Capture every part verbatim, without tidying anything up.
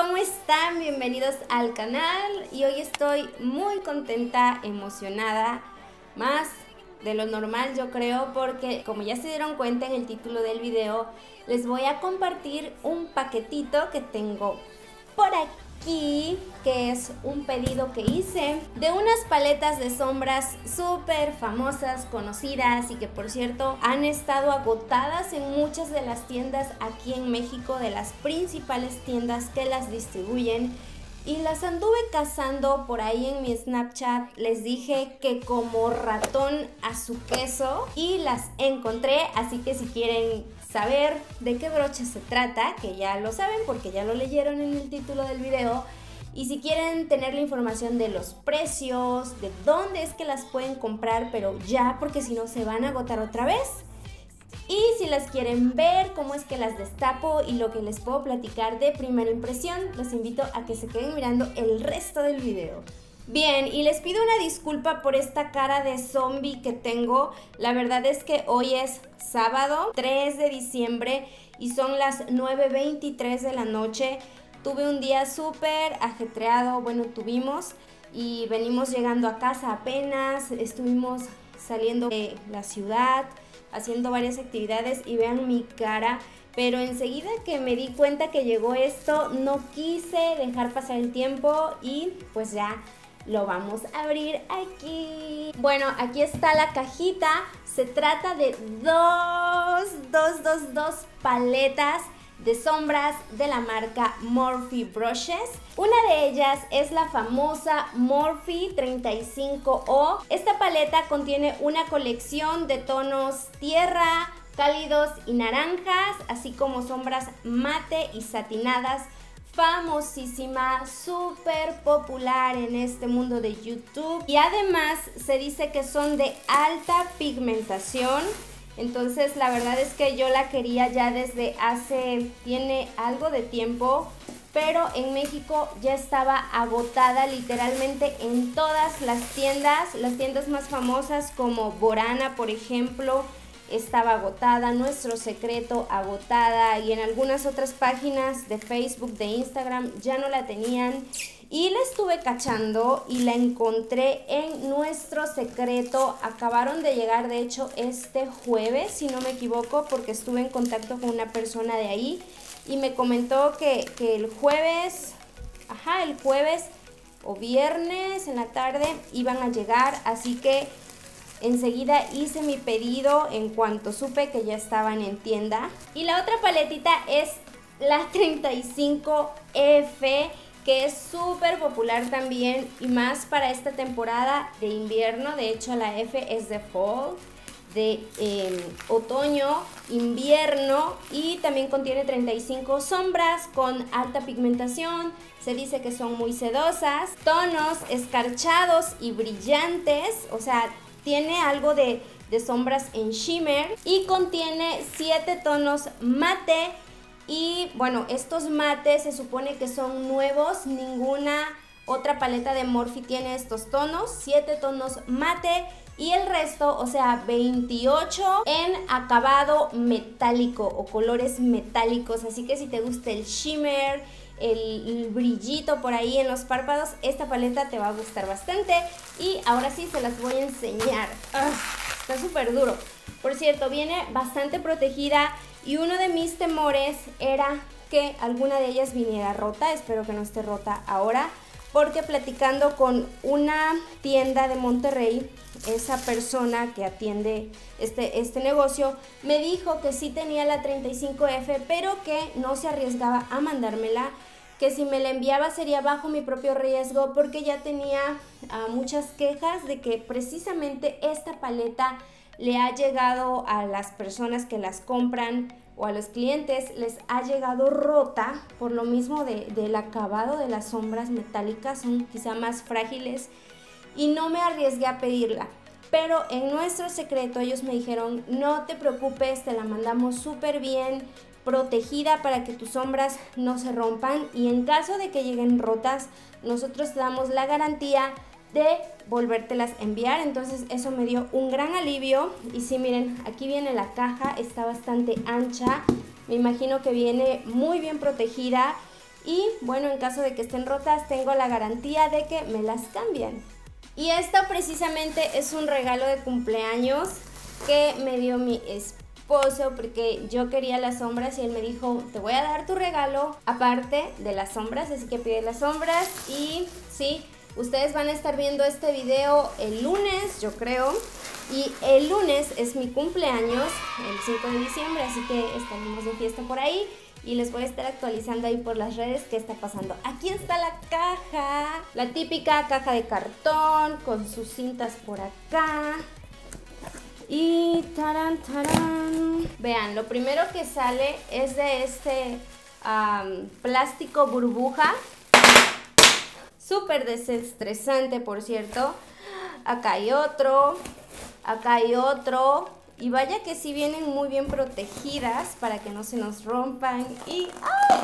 ¿cómo están? Bienvenidos al canal y hoy estoy muy contenta, emocionada, más de lo normal yo creo, porque como ya se dieron cuenta en el título del video, les voy a compartir un paquetito que tengo por aquí, que es un pedido que hice de unas paletas de sombras súper famosas, conocidas y que por cierto han estado agotadas en muchas de las tiendas aquí en México, de las principales tiendas que las distribuyen. Y las anduve cazando por ahí en mi Snapchat, les dije que como ratón a su queso y las encontré, así que si quieren saber de qué brocha se trata, que ya lo saben porque ya lo leyeron en el título del video, y si quieren tener la información de los precios, de dónde es que las pueden comprar, pero ya porque si no se van a agotar otra vez. Y si las quieren ver, cómo es que las destapo y lo que les puedo platicar de primera impresión, los invito a que se queden mirando el resto del video. Bien, y les pido una disculpa por esta cara de zombie que tengo. La verdad es que hoy es sábado tres de diciembre y son las nueve veintitrés de la noche. Tuve un día súper ajetreado, bueno, tuvimos, y venimos llegando a casa apenas, estuvimos saliendo de la ciudad, haciendo varias actividades y vean mi cara, pero enseguida que me di cuenta que llegó esto, no quise dejar pasar el tiempo y pues ya lo vamos a abrir aquí. Bueno, aquí está la cajita, se trata de dos, dos, dos, dos paletas de sombras de la marca Morphe Brushes. Una de ellas es la famosa Morphe treinta y cinco O. Esta paleta contiene una colección de tonos tierra, cálidos y naranjas, así como sombras mate y satinadas, famosísima, súper popular en este mundo de YouTube. Y además se dice que son de alta pigmentación. Entonces la verdad es que yo la quería ya desde hace, tiene algo de tiempo, pero en México ya estaba agotada literalmente en todas las tiendas, las tiendas más famosas como Borana, por ejemplo, estaba agotada, Nuestro Secreto agotada, y en algunas otras páginas de Facebook, de Instagram ya no la tenían. Y la estuve cachando y la encontré en Nuestro Secreto. Acabaron de llegar, de hecho, este jueves, si no me equivoco, porque estuve en contacto con una persona de ahí y me comentó que, que el jueves, ajá, el jueves o viernes en la tarde iban a llegar, así que enseguida hice mi pedido en cuanto supe que ya estaban en tienda. Y la otra paletita es la treinta y cinco F, que es súper popular también y más para esta temporada de invierno. De hecho la F es de fall, de eh, otoño, invierno, y también contiene treinta y cinco sombras con alta pigmentación. Se dice que son muy sedosas, tonos escarchados y brillantes, o sea, tiene algo de, de sombras en shimmer, y contiene siete tonos mate. Y bueno, estos mates se supone que son nuevos, ninguna otra paleta de Morphe tiene estos tonos, siete tonos mate y el resto, o sea, veintiocho en acabado metálico o colores metálicos. Así que si te gusta el shimmer, el, el brillito por ahí en los párpados, esta paleta te va a gustar bastante. Y ahora sí se las voy a enseñar. ¡Ugh! Está súper duro. Por cierto, viene bastante protegida. Y uno de mis temores era que alguna de ellas viniera rota. Espero que no esté rota ahora, porque platicando con una tienda de Monterrey, esa persona que atiende este, este negocio me dijo que sí tenía la treinta y cinco F, pero que no se arriesgaba a mandármela, que si me la enviaba sería bajo mi propio riesgo, porque ya tenía uh, muchas quejas de que precisamente esta paleta le ha llegado a las personas que las compran o a los clientes, les ha llegado rota por lo mismo de, del acabado de las sombras metálicas, son quizá más frágiles, y no me arriesgué a pedirla. Pero en Nuestro Secreto ellos me dijeron, no te preocupes, te la mandamos súper bien protegida para que tus sombras no se rompan, y en caso de que lleguen rotas, nosotros te damos la garantía de volvértelas a enviar. Entonces eso me dio un gran alivio. Y sí, miren, aquí viene la caja, está bastante ancha, me imagino que viene muy bien protegida y bueno, en caso de que estén rotas tengo la garantía de que me las cambian. Y esto precisamente es un regalo de cumpleaños que me dio mi esposo porque yo quería las sombras y él me dijo, te voy a dar tu regalo aparte de las sombras, así que pide las sombras. Y sí, ustedes van a estar viendo este video el lunes, yo creo, y el lunes es mi cumpleaños, el cinco de diciembre, así que estaremos de fiesta por ahí y les voy a estar actualizando ahí por las redes qué está pasando. Aquí está la caja, la típica caja de cartón con sus cintas por acá. Y tarán, tarán. Vean, lo primero que sale es de este um, plástico burbuja. Súper desestresante, por cierto. Acá hay otro. Acá hay otro. Y vaya que sí vienen muy bien protegidas para que no se nos rompan. Y ¡ay!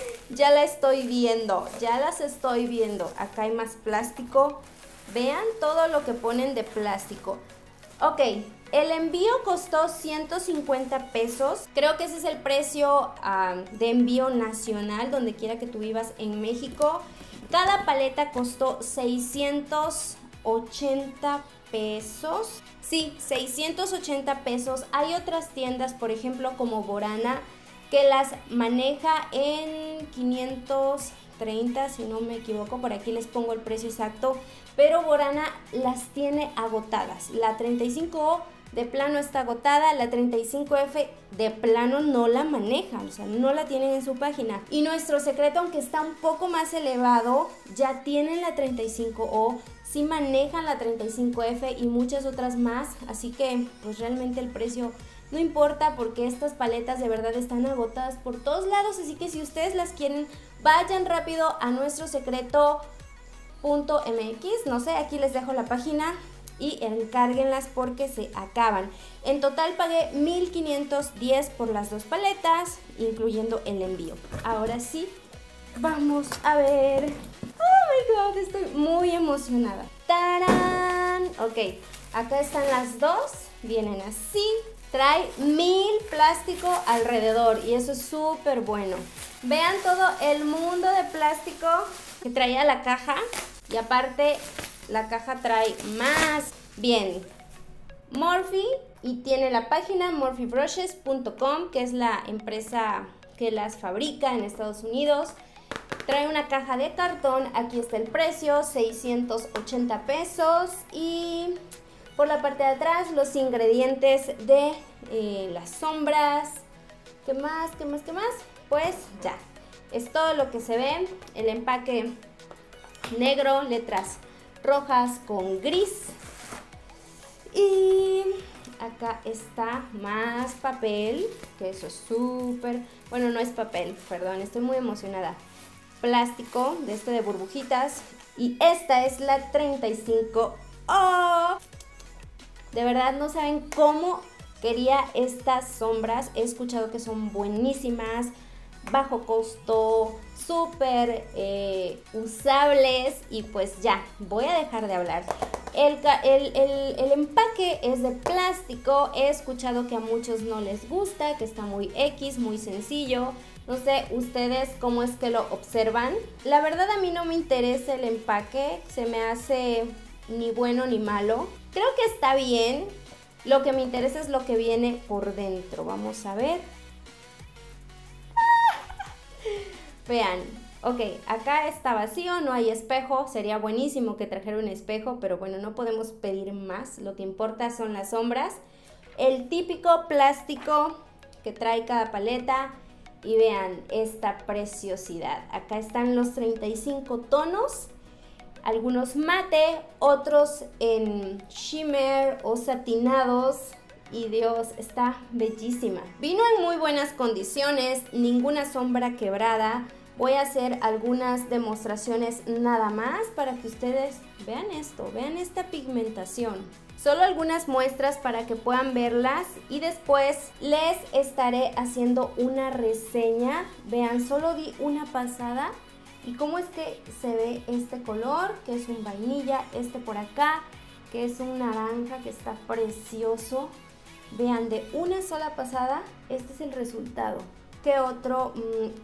Ya la estoy viendo. Ya las estoy viendo. Acá hay más plástico. Vean todo lo que ponen de plástico. Ok, el envío costó ciento cincuenta pesos. Creo que ese es el precio um, de envío nacional, donde quiera que tú vivas en México. Cada paleta costó seiscientos ochenta pesos. Sí, seiscientos ochenta pesos. Hay otras tiendas, por ejemplo, como Borana, que las maneja en quinientos treinta, si no me equivoco. Por aquí les pongo el precio exacto. Pero Borana las tiene agotadas. La treinta y cinco O de plano está agotada, la treinta y cinco F de plano no la manejan, o sea, no la tienen en su página. Y Nuestro Secreto, aunque está un poco más elevado, ya tienen la treinta y cinco O, sí manejan la treinta y cinco F y muchas otras más, así que pues realmente el precio no importa porque estas paletas de verdad están agotadas por todos lados, así que si ustedes las quieren, vayan rápido a nuestro secreto punto m x, no sé, aquí les dejo la página y encárguenlas porque se acaban. En total pagué mil quinientos diez por las dos paletas, incluyendo el envío. Ahora sí, vamos a ver. Oh my god, estoy muy emocionada. ¡Tarán! Ok, acá están las dos, vienen así. Trae mil plástico alrededor y eso es súper bueno. Vean todo el mundo de plástico que traía la caja y aparte la caja trae más. Bien, Morphe, y tiene la página morphe brushes punto com, que es la empresa que las fabrica en Estados Unidos. Trae una caja de cartón, aquí está el precio, seiscientos ochenta pesos. Y por la parte de atrás los ingredientes de eh, las sombras. ¿Qué más? ¿Qué más? ¿Qué más? Pues ya, es todo lo que se ve. El empaque negro, letras rojas con gris. Y acá está más papel, que eso es súper... Bueno, no es papel, perdón, estoy muy emocionada. Plástico, de este de burbujitas. Y esta es la treinta y cinco O. De verdad no saben cómo quería estas sombras. He escuchado que son buenísimas, bajo costo, súper eh, usables. Y pues ya, voy a dejar de hablar. El, el, el, el empaque es de plástico. He escuchado que a muchos no les gusta, que está muy X, muy sencillo. No sé ustedes cómo es que lo observan. La verdad a mí no me interesa el empaque, se me hace ni bueno ni malo. Creo que está bien. Lo que me interesa es lo que viene por dentro. Vamos a ver. Vean, ok, acá está vacío, no hay espejo. Sería buenísimo que trajera un espejo, pero bueno, no podemos pedir más. Lo que importa son las sombras. El típico plástico que trae cada paleta. Y vean esta preciosidad. Acá están los treinta y cinco tonos. Algunos mate, otros en shimmer o satinados. Y Dios, está bellísima. Vino en muy buenas condiciones, ninguna sombra quebrada. Voy a hacer algunas demostraciones nada más para que ustedes vean esto, vean esta pigmentación. Solo algunas muestras para que puedan verlas y después les estaré haciendo una reseña. Vean, solo di una pasada y cómo es que se ve este color, que es un vainilla, este por acá, que es un naranja que está precioso. Vean, de una sola pasada, este es el resultado. ¿Qué otro? Mm,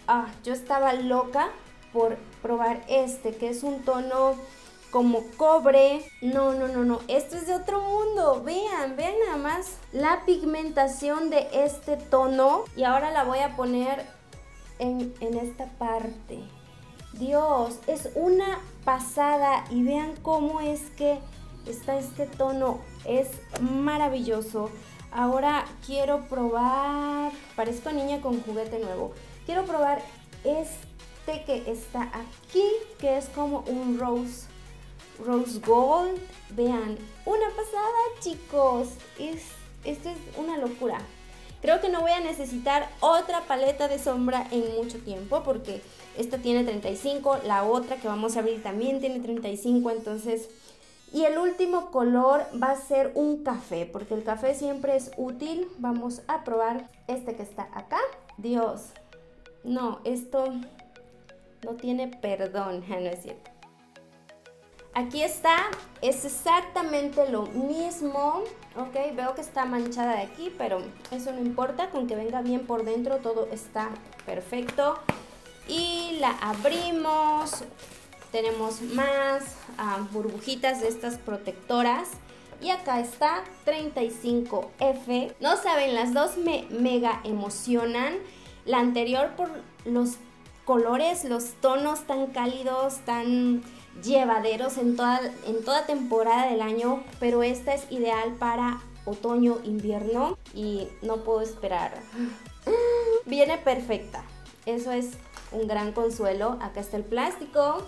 ah, yo estaba loca por probar este, que es un tono como cobre. No, no, no, no, esto es de otro mundo. Vean, vean nada más la pigmentación de este tono. Y ahora la voy a poner en, en esta parte. Dios, es una pasada. Y vean cómo es que está este tono. Es maravilloso. Ahora quiero probar, parezco niña con juguete nuevo. Quiero probar este que está aquí, que es como un rose, rose gold. Vean, una pasada, chicos. Es, esto es una locura. Creo que no voy a necesitar otra paleta de sombra en mucho tiempo, porque esta tiene treinta y cinco, la otra que vamos a abrir también tiene treinta y cinco, entonces... Y el último color va a ser un café, porque el café siempre es útil. Vamos a probar este que está acá. Dios, no, esto no tiene perdón, no es cierto. Aquí está, es exactamente lo mismo, ok, veo que está manchada de aquí, pero eso no importa, con que venga bien por dentro todo está perfecto. Y la abrimos. Tenemos más uh, burbujitas de estas protectoras. Y acá está treinta y cinco F. No saben, las dos me mega emocionan. La anterior por los colores, los tonos tan cálidos, tan llevaderos en toda, en toda temporada del año. Pero esta es ideal para otoño, invierno. Y no puedo esperar. Viene perfecta. Eso es un gran consuelo. Acá está el plástico.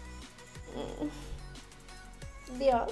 Dios.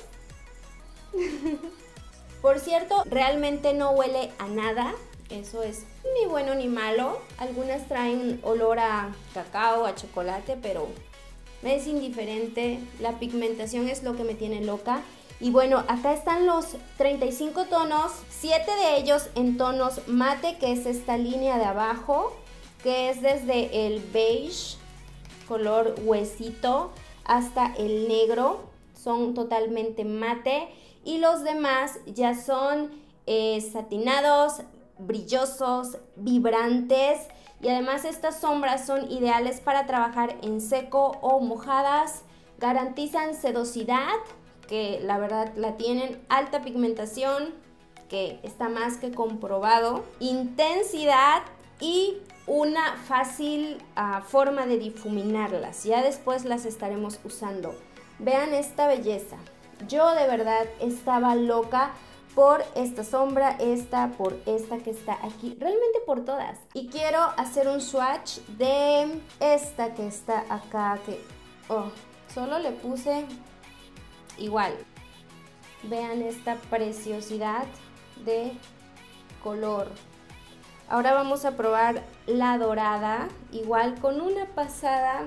Por cierto, realmente no huele a nada. Eso es ni bueno ni malo. Algunas traen olor a cacao, a chocolate, pero me es indiferente. La pigmentación es lo que me tiene loca. Y bueno, acá están los treinta y cinco tonos, siete de ellos en tonos mate, que es esta línea de abajo, que es desde el beige, color huesito, hasta el negro. Son totalmente mate. Y los demás ya son eh, satinados, brillosos, vibrantes. Y además estas sombras son ideales para trabajar en seco o mojadas. Garantizan sedosidad, que la verdad la tienen. Alta pigmentación, que está más que comprobado. Intensidad y una fácil uh, forma de difuminarlas. Ya después las estaremos usando. Vean esta belleza. Yo de verdad estaba loca por esta sombra, esta, por esta que está aquí, realmente por todas. Y quiero hacer un swatch de esta que está acá, que oh, solo le puse igual. Vean esta preciosidad de color. Ahora vamos a probar la dorada, igual con una pasada.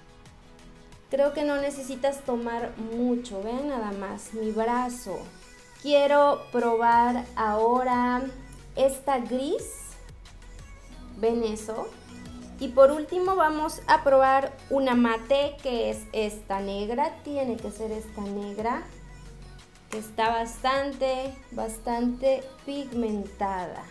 Creo que no necesitas tomar mucho, vean nada más mi brazo. Quiero probar ahora esta gris, ¿ven eso? Y por último vamos a probar una mate, que es esta negra, tiene que ser esta negra, que está bastante, bastante pigmentada.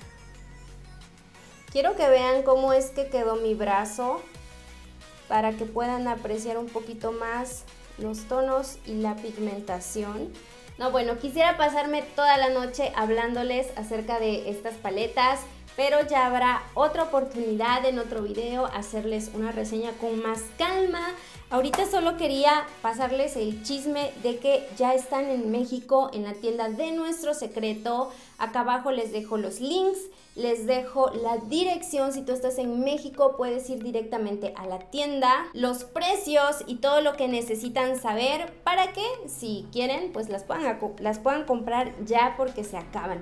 Quiero que vean cómo es que quedó mi brazo, para que puedan apreciar un poquito más los tonos y la pigmentación. No, bueno, quisiera pasarme toda la noche hablándoles acerca de estas paletas, pero ya habrá otra oportunidad en otro video hacerles una reseña con más calma. Ahorita solo quería pasarles el chisme de que ya están en México, en la tienda de Nuestro Secreto. Acá abajo les dejo los links. Les dejo la dirección. Si tú estás en México, puedes ir directamente a la tienda, los precios y todo lo que necesitan saber para que, si quieren, pues las puedan, las puedan comprar ya, porque se acaban.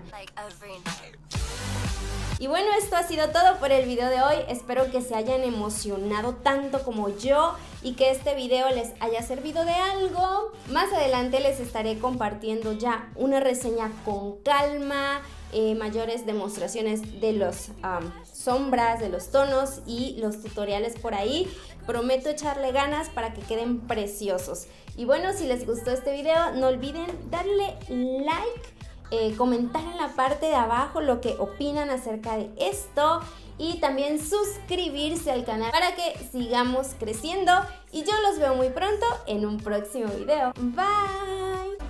Y bueno, esto ha sido todo por el video de hoy. Espero que se hayan emocionado tanto como yo y que este video les haya servido de algo. Más adelante les estaré compartiendo ya una reseña con calma, eh, mayores demostraciones de los um, sombras, de los tonos y los tutoriales por ahí. Prometo echarle ganas para que queden preciosos. Y bueno, si les gustó este video, no olviden darle like eh, comentar en la parte de abajo lo que opinan acerca de esto y también suscribirse al canal para que sigamos creciendo y yo los veo muy pronto en un próximo video. Bye.